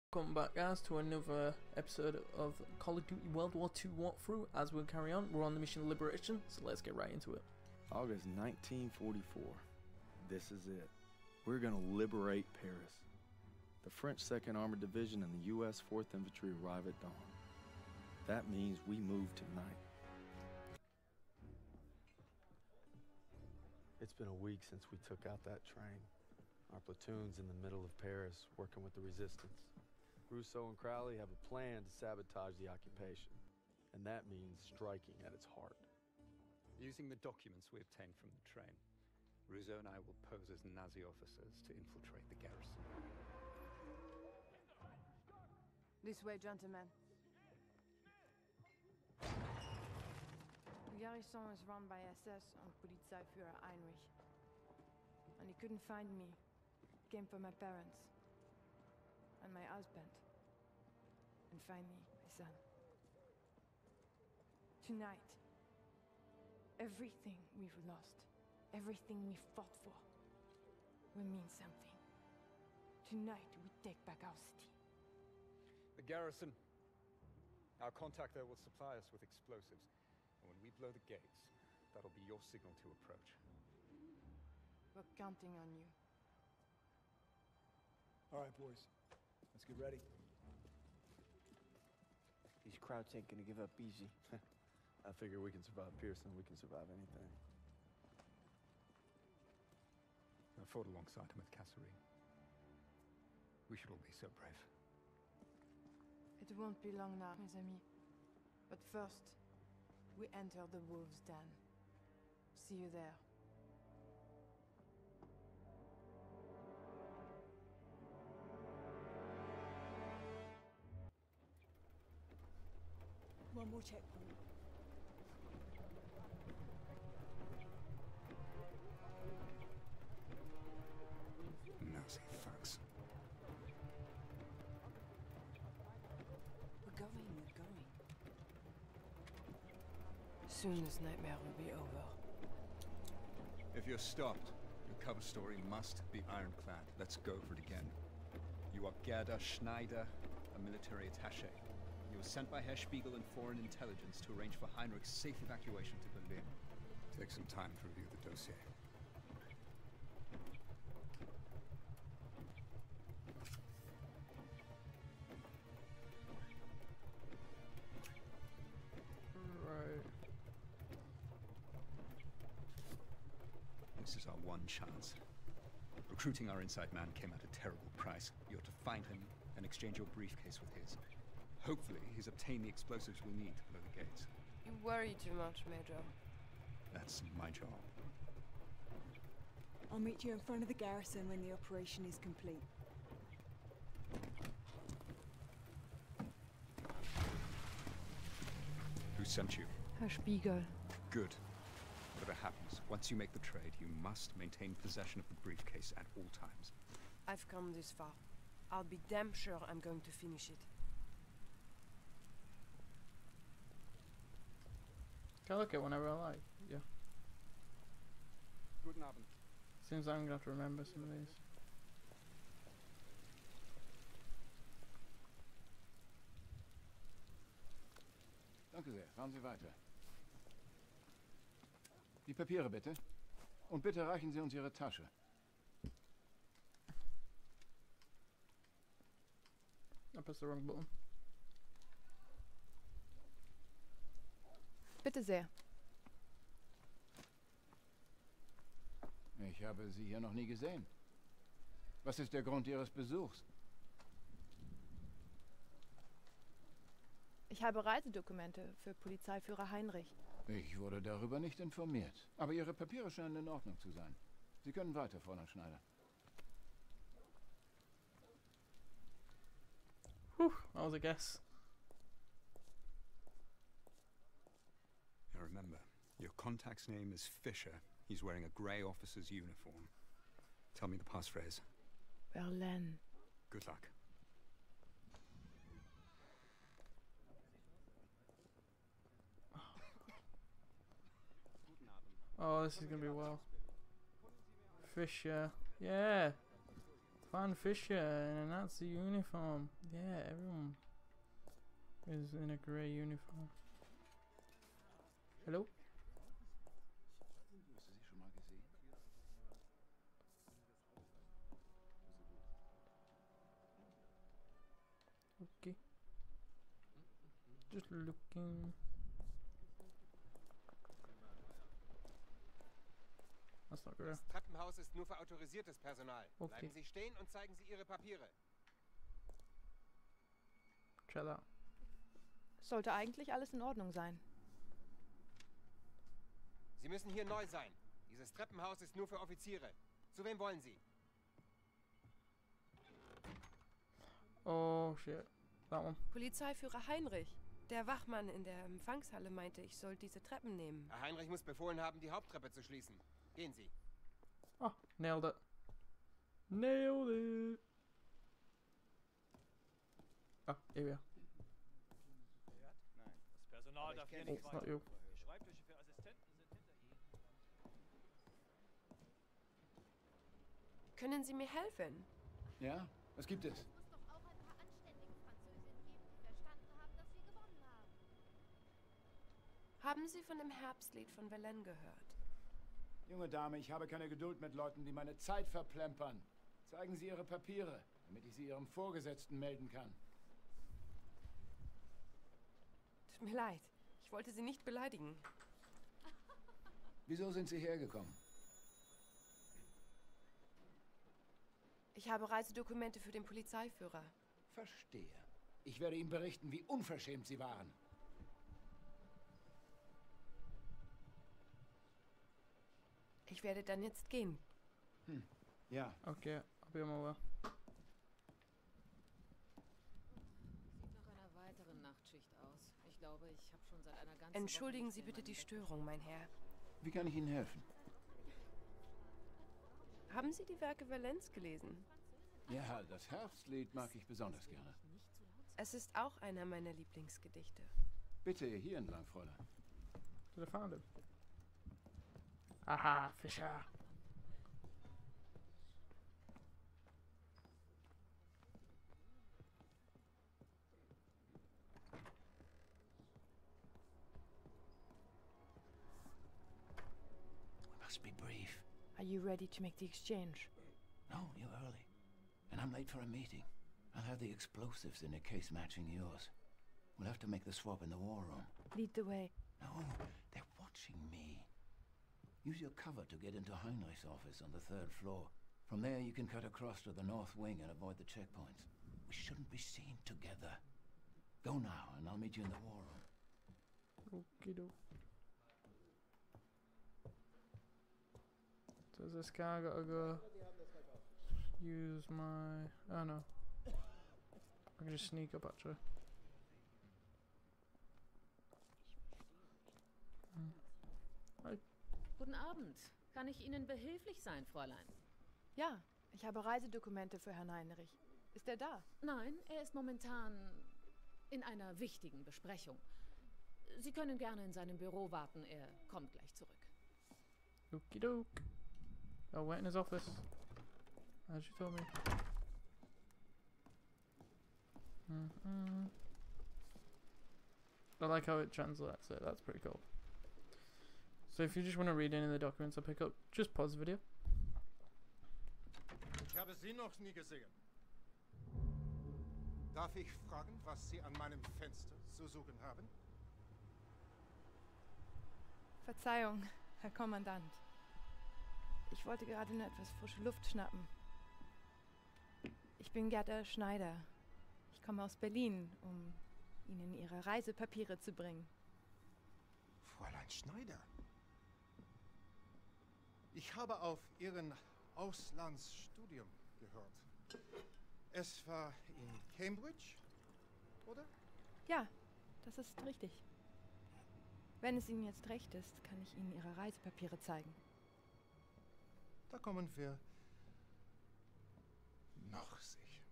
Welcome back, guys, to another episode of Call of Duty World War II walkthrough. As we carry on, we're on the mission Liberation, so let's get right into it. August 1944. This is it. We're gonna liberate Paris. The French 2nd Armored Division and the U.S. 4th Infantry arrive at dawn. That means we move tonight. It's been a week since we took out that train. Our platoon's in the middle of Paris, working with the resistance. Rousseau and Crowley have a plan to sabotage the occupation, and that means striking at its heart. Using the documents we obtained from the train, Rousseau and I will pose as Nazi officers to infiltrate the garrison. This way, gentlemen. The garrison is run by SS and Polizeiführer Heinrich. And he couldn't find me. Came for my parents. And my husband. And finally, my son. Tonight, everything we've lost, everything we fought for, will mean something. Tonight, we take back our city. The garrison. Our contact there will supply us with explosives. And when we blow the gates, that'll be your signal to approach. We're counting on you. All right, boys. Let's get ready. These Krauts ain't gonna give up easy. I figure we can survive Pearson, we can survive anything. I fought alongside him with Kasserine. We should all be so brave. It won't be long now, mes amis. But first, we enter the Wolves' Den. See you there. One more checkpoint. Nazi fucks. We're going. Soon this nightmare will be over. If you're stopped, your cover story must be ironclad. Let's go for it again. You are Gerda Schneider, a military attaché. You were sent by Herr Spiegel and Foreign Intelligence to arrange for Heinrich's safe evacuation to Berlin. Take some time to review the dossier. Right. This is our one chance. Recruiting our inside man came at a terrible price. You're to find him and exchange your briefcase with his. Hopefully, he's obtained the explosives we'll need to blow the gates. You worry too much, Major. That's my job. I'll meet you in front of the garrison when the operation is complete. Who sent you? Herr Spiegel. Good. Whatever happens, once you make the trade, you must maintain possession of the briefcase at all times. I've come this far. I'll be damn sure I'm going to finish it. Can I look at whenever I like? Yeah. Guten Abend. Seems like I'm gonna have to remember some of these. Danke sehr. Fahren Sie weiter. Die Papiere bitte. Und bitte reichen Sie uns Ihre Tasche. I pressed the wrong button. Bitte sehr. Ich habe Sie hier noch nie gesehen. Was ist der Grund Ihres Besuchs? Ich habe Reisedokumente für Polizeiführer Heinrich. Ich wurde darüber nicht informiert. Aber Ihre Papiere scheinen in Ordnung zu sein. Sie können weiter, Fräulein Schneider. Whew, that was a guess. Now remember, your contact's name is Fischer. He's wearing a grey officer's uniform. Tell me the passphrase. Berlin. Good luck. Oh, this is gonna be well. Fisher. Yeah. Van Fisher in a Nazi uniform. Yeah, everyone is in a grey uniform. Hello? Hast du sie schon mal gesehen? Okay. Just looking. That's not good. Das Treppenhaus ist nur für autorisiertes Personal. Okay. Bleiben Sie stehen und zeigen Sie Ihre Papiere. Check that. Sollte eigentlich alles in Ordnung sein. Sie müssen hier neu sein. Dieses Treppenhaus ist nur für Offiziere. Zu wem wollen Sie? Oh shit. That one. Polizeiführer Heinrich. Der Wachmann in der Empfangshalle meinte, ich soll diese Treppen nehmen. Herr Heinrich muss befohlen haben, die Haupttreppe zu schließen. Gehen Sie. Oh, nailed it. Nailed it. Oh, here we are. Nein, das Personal darf hier Oh, nicht it's not weiter. you. Schreibtische für Assistenten sind hinter Ihnen. Können Sie mir helfen? Ja, was gibt es? Es muss doch auch ein paar anständige Französinnen geben, die verstanden haben, dass wir gewonnen haben. Haben Sie von dem Herbstlied von Verlaine gehört? Junge Dame, ich habe keine Geduld mit Leuten, die meine Zeit verplempern. Zeigen Sie Ihre Papiere, damit ich sie Ihrem Vorgesetzten melden kann. Tut mir leid. Ich wollte Sie nicht beleidigen. Wieso sind Sie hergekommen? Ich habe Reisedokumente für den Polizeiführer. Verstehe. Ich werde ihm berichten, wie unverschämt Sie waren. Ich werde dann jetzt gehen. Ja. Okay, I'll be on my way. Sieht nach einer weiteren Nachtschicht aus. Ich glaube, ich habe schon seit einer ganzen Entschuldigen Woche Sie nicht mehr bitte die in meinem Störung, mein Herr. Wie kann ich Ihnen helfen? Haben Sie die Werke Verlaines gelesen? Ja, das Herbstlied mag ich besonders gerne. Es ist auch einer meiner Lieblingsgedichte. Bitte, hier entlang, Fräulein. Should have found him. Aha, Fischer. We must be brief. Are you ready to make the exchange? No, you're early. And I'm late for a meeting. I'll have the explosives in a case matching yours. We'll have to make the swap in the war room. Lead the way. No, they're watching me. Use your cover to get into Heinrich's office on the 3rd floor. From there, you can cut across to the north wing and avoid the checkpoints. We shouldn't be seen together. Go now, and I'll meet you in the war room. Okie doke. So is this guy gotta go use my... Oh no. I can just sneak up actually. Hi. Guten Abend. Kann ich Ihnen behilflich sein, Fräulein? Ja, ich habe Reisedokumente für Herrn Heinrich. Ist er da? Nein, er ist momentan in einer wichtigen Besprechung. Sie können gerne in seinem Büro warten, er kommt gleich zurück. Okie doke. I'll wait in his office. As you told me. I like how it translates it, that's pretty cool. So if you just want to read any of the documents I pick up, just pause the video. Ich habe Sie noch nie gesehen. Darf ich fragen, was Sie an meinem Fenster zu suchen haben? Verzeihung, Herr Kommandant. Ich wollte gerade nur etwas frische Luft schnappen. Ich bin Gerda Schneider. Ich komme aus Berlin, um Ihnen Ihre Reisepapiere zu bringen. Fräulein Schneider. Ich habe auf Ihren Auslandsstudium gehört. Es war in Cambridge, oder? Ja, das ist richtig. Wenn es Ihnen jetzt recht ist, kann ich Ihnen Ihre Reisepapiere zeigen. Da kommen wir noch sicher.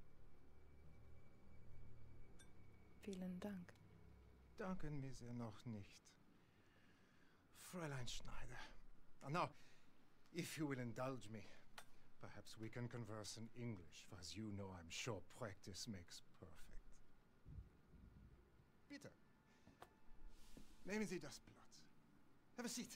Vielen Dank. Danken mir sehr noch nicht. Fräulein Schneider. Now, if you will indulge me, Perhaps we can converse in English, for as you know, I'm sure practice makes perfect. Bitte. Nehmen Sie das Blatt. Have a seat.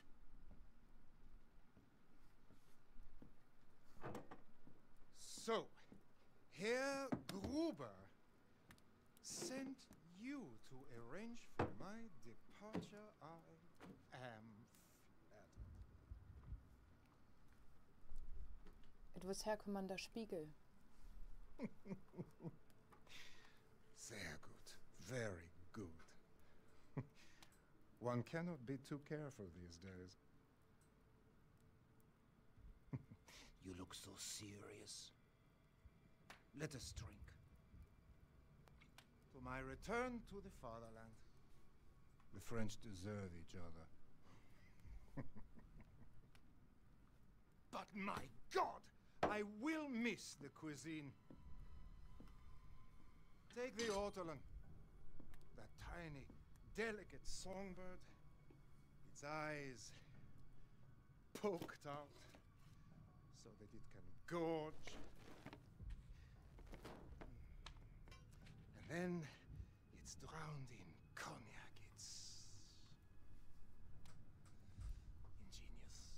So, Herr Gruber sent you to arrange for my departure. I am flattered. It was Herr Commander Spiegel. Sehr gut. Very good. One cannot be too careful these days. You look so serious. Let us drink. To my return to the fatherland. The French deserve each other. But my God! I will miss the cuisine. Take the ortolan. That tiny, delicate songbird. Its eyes poked out so that it can gorge. And then it's drowned in cognac. It's ingenious.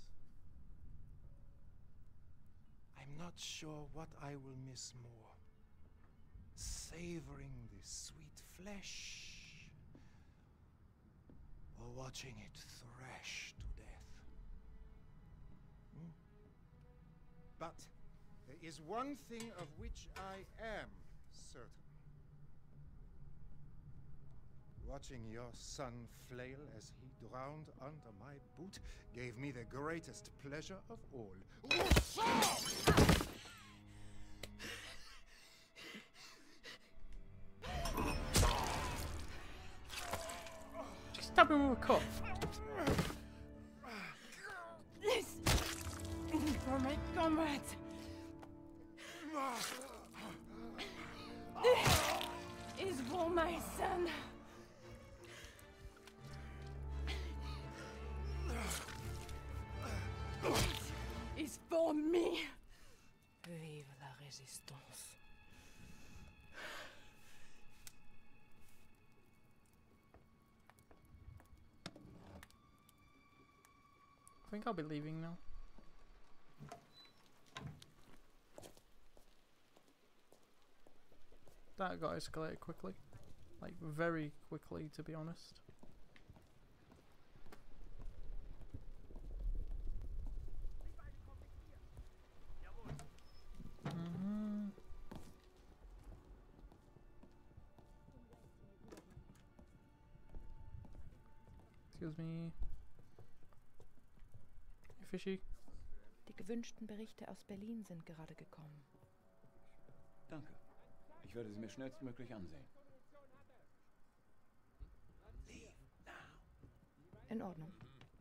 I'm not sure what I will miss more. Savoring the sweet flesh or watching it thrash to death. But there is one thing of which I am certain. Watching your son flail as he drowned under my boot gave me the greatest pleasure of all. Just stab him with a cup. This for my comrades. This is for my son. This is for me. Vive la résistance. I think I'll be leaving now. That got escalated quickly. Like, very quickly, to be honest. Excuse me. Fishy. Die gewünschten Berichte aus Berlin sind gerade gekommen. Danke. Ich werde sie mir schnellstmöglich ansehen. In Ordnung.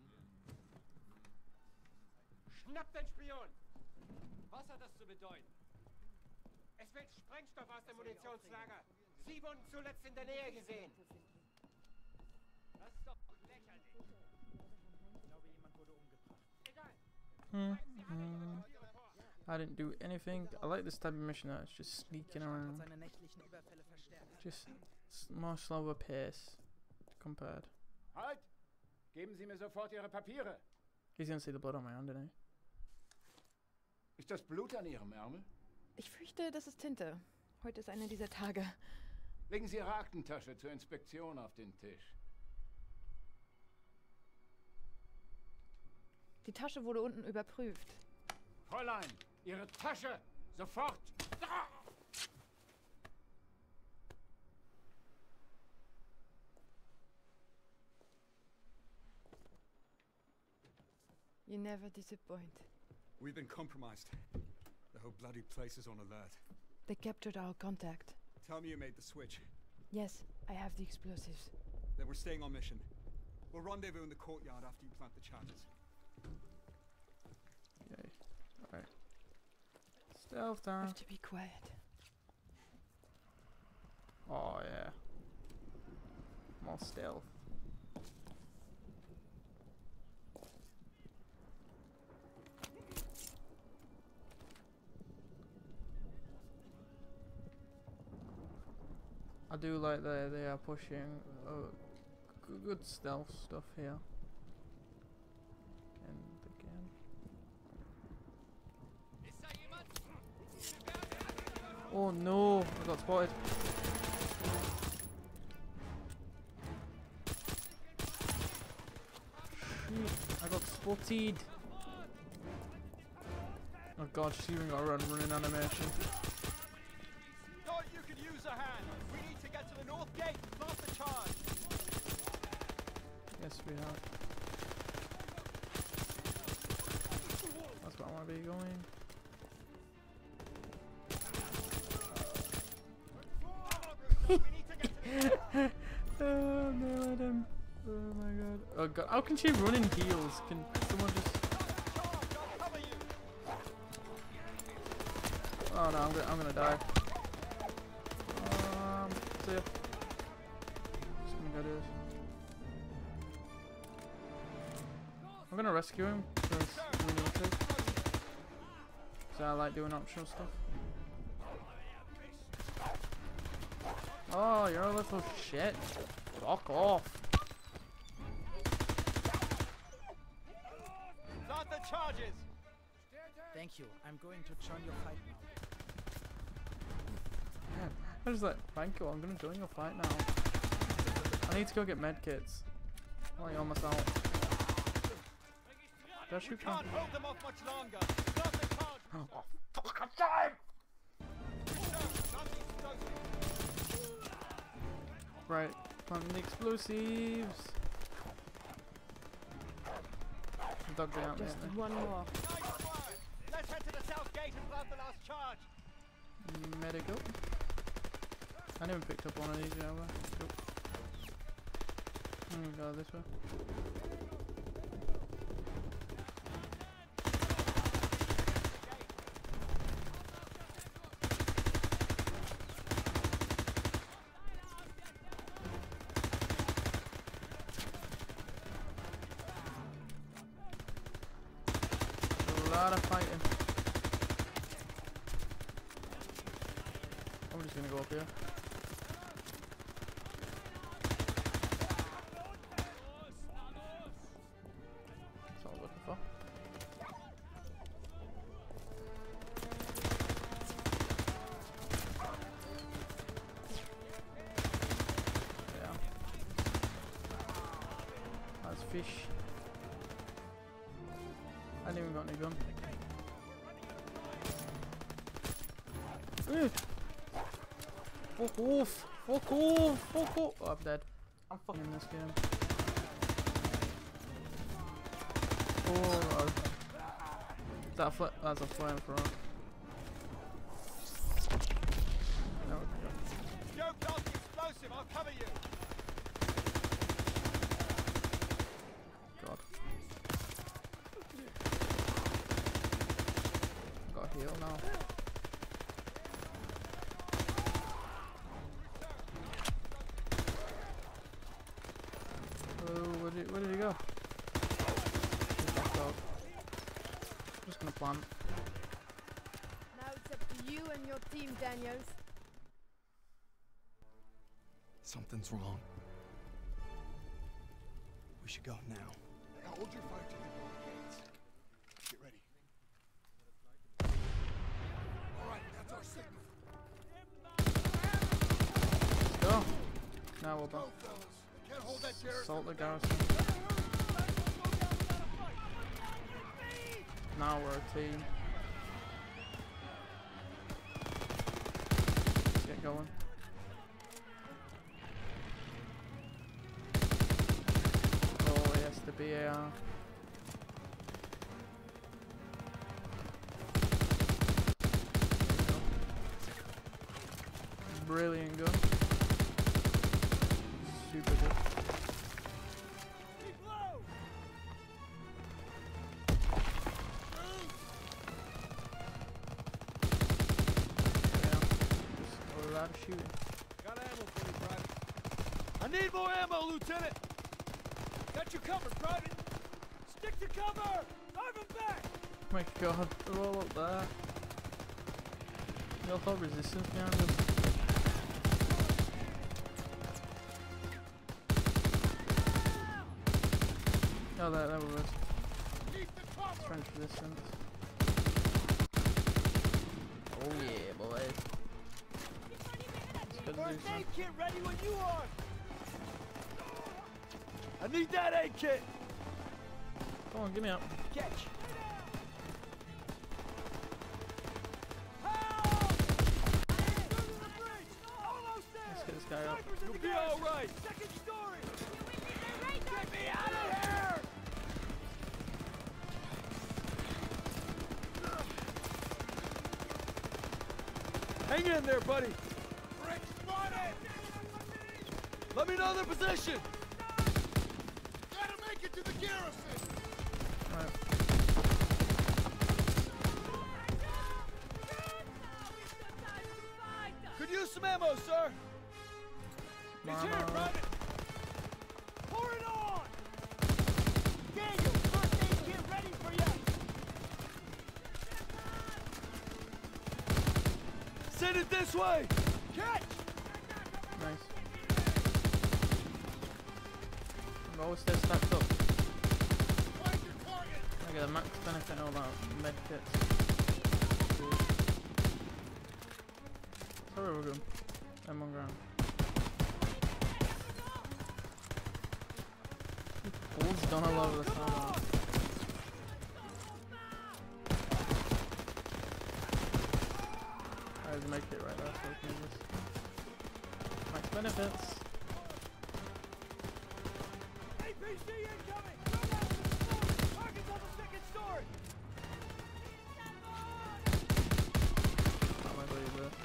Schnapp den Spion! Was hat das zu bedeuten? Es wird Sprengstoff aus dem Munitionslager. Sie wurden zuletzt in der Nähe gesehen. Das ist doch lächerlich. Ich glaube, jemand wurde umgebracht. Egal. I didn't do anything. I like this type of mission that's just sneaking around. Just more slower pace compared. Halt! Geben Sie mir sofort Ihre Papiere. He's gonna see the blood on my hand, isn't he? Ist das Blut an Ihrem Ärmel? Ich fürchte, das ist Tinte. Heute ist einer dieser Tage. Legen Sie Ihre Aktentasche zur Inspektion auf den Tisch. Die Tasche wurde unten überprüft. Fräulein, Ihre Tasche! Sofort! Da! You never disappoint. We've been compromised. The whole bloody place is on alert. They captured our contact. Tell me you made the switch. Yes, I have the explosives. Then we're staying on mission. We'll rendezvous in the courtyard after you plant the charges. Yay. Alright. Stealth down. Have to be quiet. Oh yeah. More stealth. I do like that they are pushing good stealth stuff here. And again. Oh no, I got spotted. Shit, I got spotted. Oh god, she's even got a running animation. Thought you could use a hand. We need to get to the north gate and plant the charge. Yes, we have. That's where I want to be going. Oh, nailed him. Oh my god. Oh god. How can she run in heels? Can someone just... Oh no, I'm gonna die. See ya. Just gonna go do this. I'm gonna rescue him because we need to. So I like doing optional stuff. Oh, you're a little shit. Fuck off. Plant the charges. Thank you. I'm going to join your fight now. I was like, thank you, I'm gonna join your fight now. I need to go get medkits. I'm like on myself. Did I shoot Can't hold them off much longer. Plant the charge. Oh, fuck, I'm time! Right, planting the explosives. The dog down there. Just one more. Let's head to the south gate and plant the last charge. Medical. I never picked up one of these, have I? Nope. I'm gonna go this way. A lot of fighting. I'm just gonna go up here. That's all I'm looking for. Yeah. That's fish. I didn't even got any gun. Fuck off! Fuck off! Fuck off! Oh, I'm dead. I'm fucking in this game. Oh, God. That's a flamethrower. No, Joe, plant the explosive. I'll cover you. God. Got a heal now. Where did he go? He's back up. I'm just gonna plant. Now it's up to you and your team, Daniels. Something's wrong. We should go now. Hold your fire till you go to the gates. Get ready. Alright, that's our signal. Let's go. Now we're back. Can't hold that garrison. Assault the garrison. Now we're a team. Get going. Oh yes, the BAR. Brilliant gun. Super good. Shooting. Got ammo for you, Private. I need more ammo, Lieutenant. Got you covered, Private. Stick to cover. Drive him back. Oh my God, they're all up there. They all got resistance behind them. Oh, there was. Trench resistance. Oh yeah, boys. First aid kit ready when you are. I need that aid kit. Come on, give me up. Catch. Let's get this guy up. You'll be all right. Second story. Get me out of here. Hang in there, buddy. Rick spotted! Let me know their position. Gotta make it to the garrison. Right. Could use some ammo, sir. He's here, Private. Pour it on. Daniel, first aid kit ready for you. Send it this way. Catch. Nice. I'm always stay stacked up. I get a max benefit all that med kits. Sorry, we're good. I'm on ground. Bull's gone all over the side. I make it right there, so I can use this. Max benefits. APC incoming! Target's on the second story! That might leave there.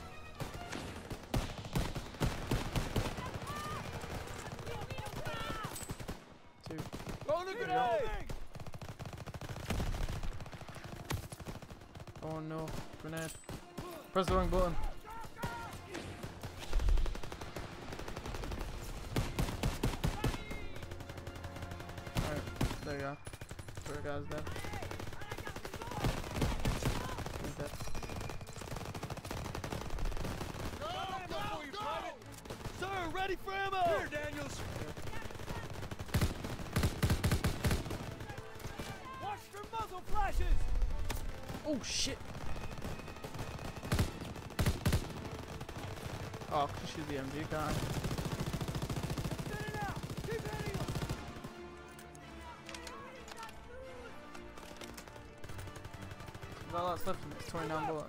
Two. Throwing a grenade! Oh no, grenade. Press the wrong button. Alright, there you go. There guy's dead. He's dead. Sir, ready for ammo! Here, Daniels! Watch for muzzle flashes! Oh shit! Oh, she's the MG guy. Send it out! Keep hitting them! Well, that's left in it. It's 29 bullets.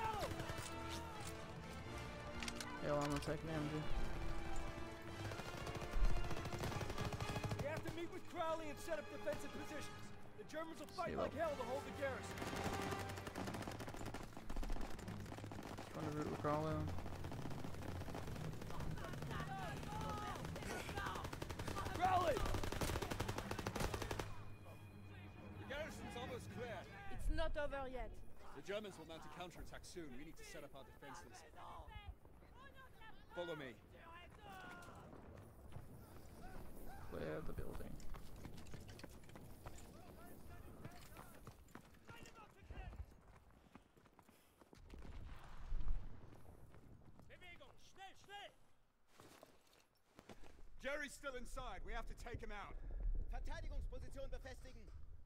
Yeah, well, I'm gonna take the MG. We have to meet with Crowley and set up defensive positions. The Germans will fight like hell to hold the garrison. Trying to root with Crowley on. Crowley! The garrison's almost clear. It's not over yet. The Germans will mount a counterattack soon. We need to set up our defenses. Follow me. Clear the building. Jerry's still inside. We have to take him out. Verteidigungsposition befestigen.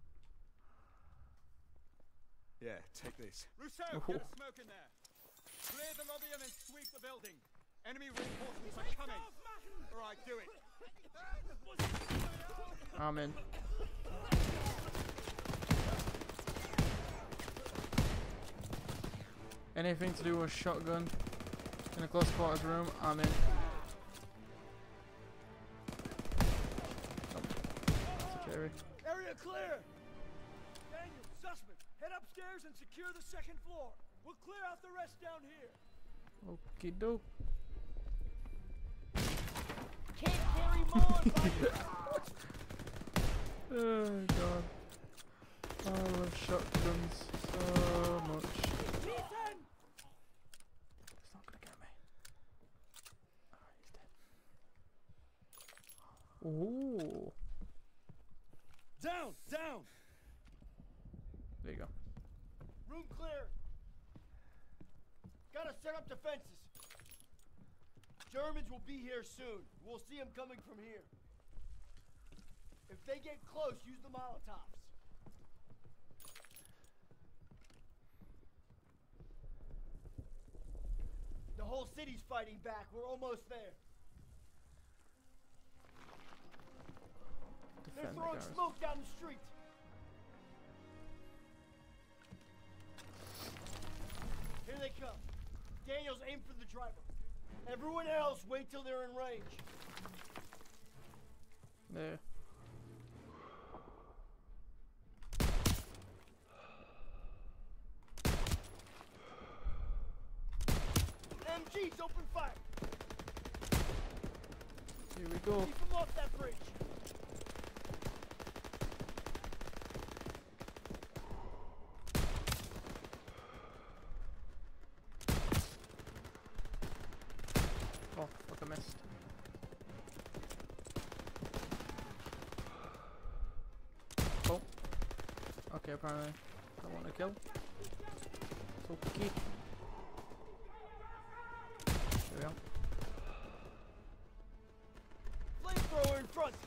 Yeah, take this. Rousseau, get a smoke in there. Clear the lobby and then sweep the building. Enemy reinforcements are coming. All right, do it. I'm in. Anything to do with shotgun in a close quarters room, I'm in. Jerry. Area clear. Daniel, Sussman, head upstairs and secure the second floor. We'll clear out the rest down here. Okie doke. Can't carry more. Oh god. I love shotguns so much. Ethan! It's not gonna get me. Oh, he's dead. Ooh. Down, down. There you go. Room clear. Gotta set up defenses. Germans will be here soon. We'll see them coming from here. If they get close, use the Molotovs. The whole city's fighting back. We're almost there. They're throwing smoke down the street. Here they come. Daniels, aim for the driver. Everyone else, wait till they're in range. There. MGs, open fire. Here we go. Keep them off that bridge. Oh, fuck, I missed. Oh. Okay, apparently I want to kill. So picky. There we go. Flamethrower in front.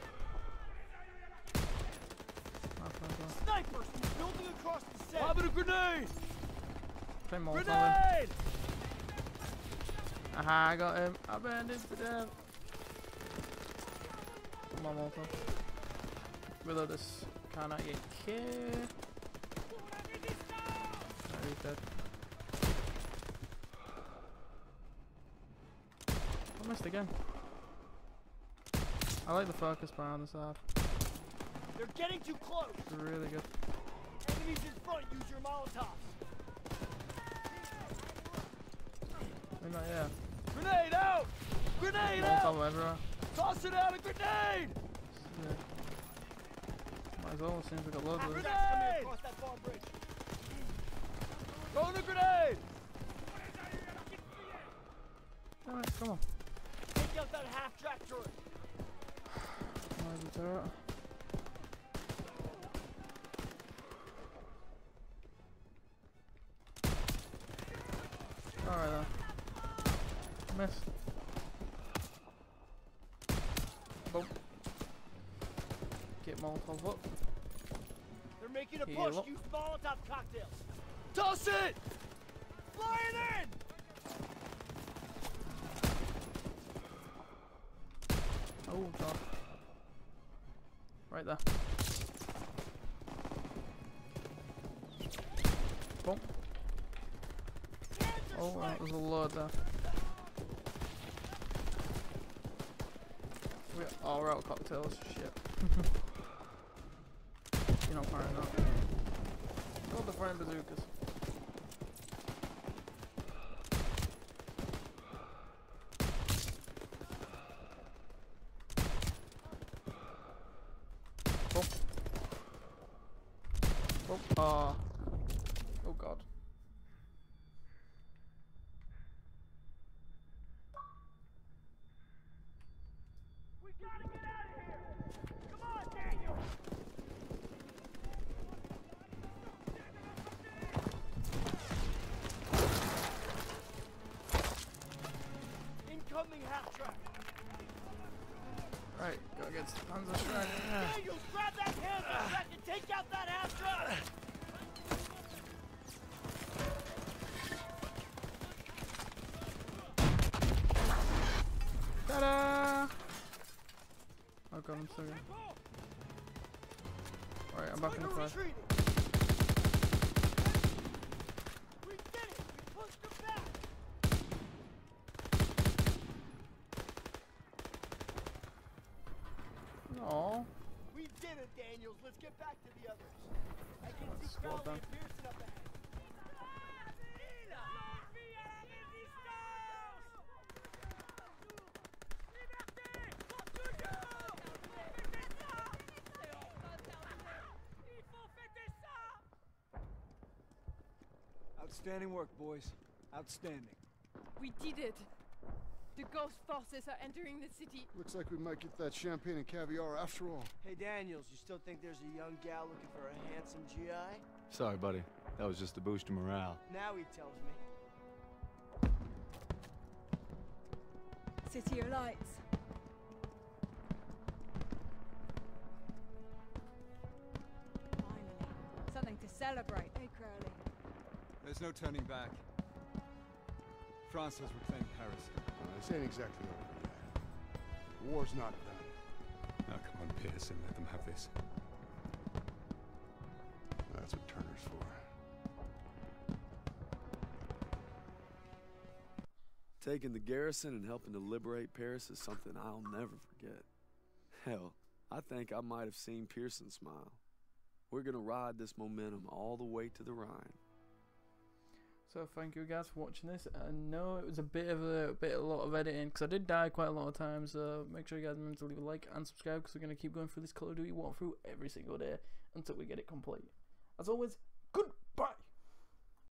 Snipers building across the set. Lobbing a grenade. Play more. Grenade! Aha, I got him. I burned him to death. Come on, Molotov. Reload this Kar98K. He's dead. I missed again. I like the focus bar on this app. They're getting too close. It's really good. Enemies in front, use your Molotovs. Maybe not, yeah. Grenade out! Grenade out! Molotov everywhere. Toss it out, a grenade! Yeah. Might as well, seems like a load of it. Grenade! Across that far bridge. Throw the grenade! Alright, come on. Take out that half-track turret. Where's the turret? Alright then. Missed. Boom. Get Molotov up. They're making a Heal push. up. Use Molotov cocktails. Toss it! Flying in! Oh god. Right there. Boom. Oh, right, there's a load there. We're out of cocktails. Shit. You're not firing that. Got the firing bazookas. Oh. Oh god. We gotta get out of here! Come on, Daniel! Incoming half-track! Right, go against the Panzerschreck. Daniels, grab that Panzerschreck and take out that half-track! Ta-da! Oh god, I'm so good. Alright, I'm back in the fire. We did it! We pushed them back! Aww. We did it, Daniels. Let's get back to the others. I can see Well Crowley done. and Pearson up ahead. Outstanding work, boys. Outstanding. We did it. The ghost forces are entering the city. Looks like we might get that champagne and caviar after all. Hey, Daniels, you still think there's a young gal looking for a handsome GI? Sorry, buddy. That was just to boost your morale. Now he tells me. City of Lights. celebrate. Hey, Crowley. There's no turning back. France has reclaimed Paris. This ain't exactly over yet. The war's not done. Now come on, Pearson, let them have this. That's what Turner's for. Taking the garrison and helping to liberate Paris is something I'll never forget. Hell, I think I might have seen Pearson smile. We're gonna ride this momentum all the way to the Rhine. So thank you guys for watching this. I know it was a lot of editing because I did die quite a lot of times. Make sure you guys remember to leave a like and subscribe because we're gonna keep going through this Call of Duty walkthrough every single day until we get it complete. As always,